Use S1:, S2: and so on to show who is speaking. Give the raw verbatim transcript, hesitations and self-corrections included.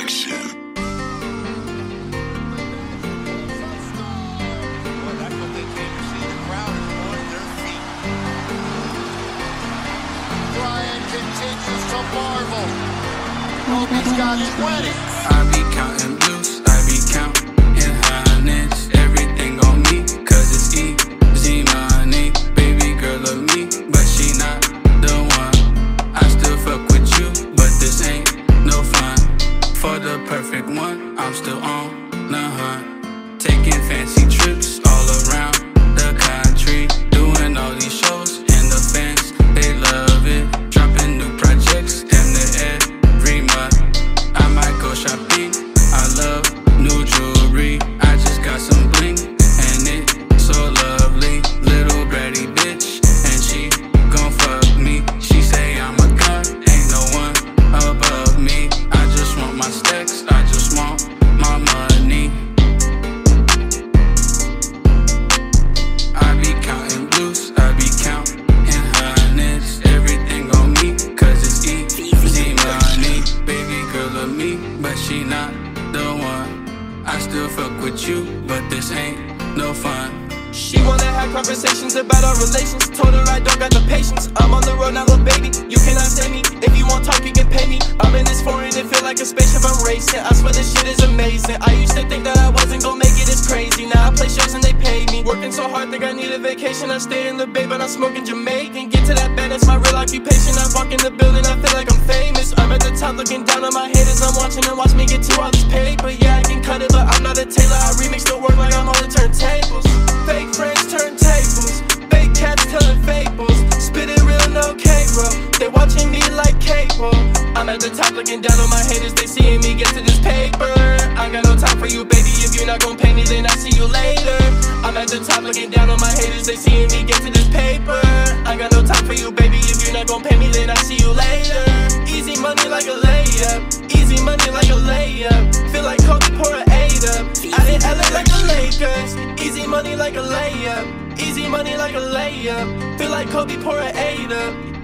S1: Production.
S2: Continues to marvel. Hope he's got twenty.
S3: I be counting blues, I be counting hundreds. Everything on me, cause it's easy money. Baby girl love me, but she not the one. I still fuck with you, but this ain't no fun. For the perfect one, I'm still on the hunt. Taking fancy trips all around the country. Doing all these shows, and the fans, they love it. Dropping new projects, damn near every month. I might go shopping, I love new jewelry. I just got some bling, and it's so lovely. Little bratty bitch, and she gon' fuck me. She say I'm a god, ain't no one above me. I just want my stacks, I just want my money. I be counting blues, I be counting hundreds. Everything on me, cause it's easy money. Baby girl love me, but she not the one. I still fuck with you, but this ain't no fun.
S4: She wanna have conversations about our relations. Told her I don't got the patience. I'm on the road now, little baby, you cannot save me. If you want talk, you can pay me. I'm in this foreign, it feel like a spaceship I'm racing. I swear this shit is amazing. I used to think that I wasn't gonna make it, it's crazy. Now I play shows and they pay me. Working so hard, think I need a vacation. I stay in the Bay, but I'm smoking Jamaican. Get to that bed, it's my real occupation. I walk in the building, I feel like I'm famous. I'm at the top looking down on my haters. I'm watching and watch me get to all this paper. Yeah, I can cut it, but I'm not a tailor. I remix the work like I'm on the turntables. Fake friends, turntables. Fake cats telling fables. Spit it real, no K-roll. They watching me like cable. I'm at the top looking down on my haters. They seeing me get to this paper. I got no time for you, baby. If you're not gon' pay me, then I'll see you later. I'm at the top looking down on my haters. They seeing me get to this paper. I got no time for you, baby. If you're not gon' pay me, then I'll see you later. Easy money like a layup. Easy money like a layup. Feel like Kobe pour an eight up. Out in L A like the Lakers. Easy money like a layup. Easy money like a layup. Feel like Kobe pour an eight up.